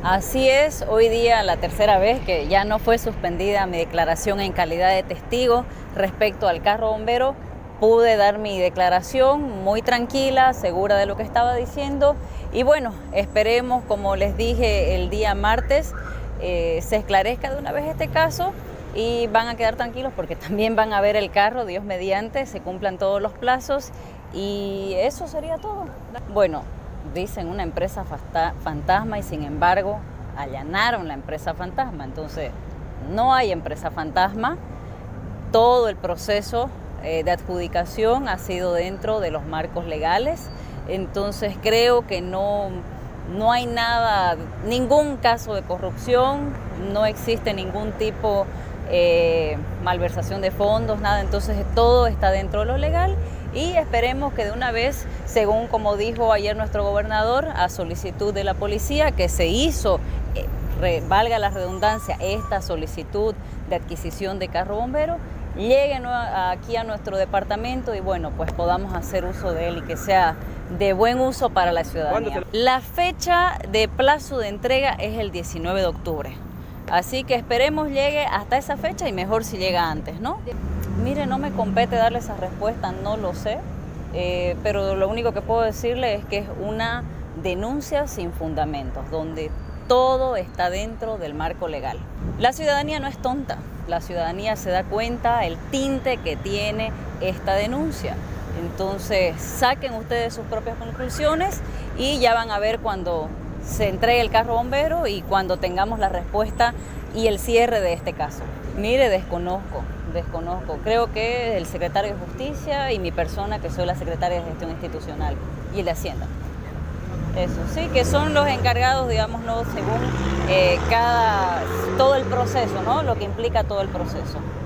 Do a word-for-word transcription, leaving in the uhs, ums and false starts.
Así es, hoy día la tercera vez que ya no fue suspendida mi declaración en calidad de testigo respecto al carro bombero. Pude dar mi declaración muy tranquila, segura de lo que estaba diciendo y bueno, esperemos, como les dije el día martes, eh, se esclarezca de una vez este caso y van a quedar tranquilos porque también van a ver el carro, Dios mediante, se cumplan todos los plazos y eso sería todo. Bueno, dicen una empresa fantasma y sin embargo allanaron la empresa fantasma, entonces no hay empresa fantasma, todo el proceso eh, de adjudicación ha sido dentro de los marcos legales, entonces creo que no, no hay nada, ningún caso de corrupción, no existe ningún tipo de eh, malversación de fondos, nada, entonces todo está dentro de lo legal. Y esperemos que de una vez, según como dijo ayer nuestro gobernador, a solicitud de la policía, que se hizo, eh, re, valga la redundancia, esta solicitud de adquisición de carro bombero, llegue aquí a nuestro departamento y bueno, pues podamos hacer uso de él y que sea de buen uso para la ciudadanía. La fecha de plazo de entrega es el diecinueve de octubre, así que esperemos llegue hasta esa fecha y mejor si llega antes, ¿no? Mire, no me compete darle esa respuesta, no lo sé, eh, pero lo único que puedo decirle es que es una denuncia sin fundamentos, donde todo está dentro del marco legal. La ciudadanía no es tonta, la ciudadanía se da cuenta el tinte que tiene esta denuncia. Entonces, saquen ustedes sus propias conclusiones y ya van a ver cuando se entregue el carro bombero y cuando tengamos la respuesta y el cierre de este caso. Mire, desconozco. Desconozco, creo que el secretario de Justicia y mi persona, que soy la secretaria de Gestión Institucional, y el de Hacienda. Eso, sí, que son los encargados, digámoslo, según eh, cada, todo el proceso, ¿no? Lo que implica todo el proceso.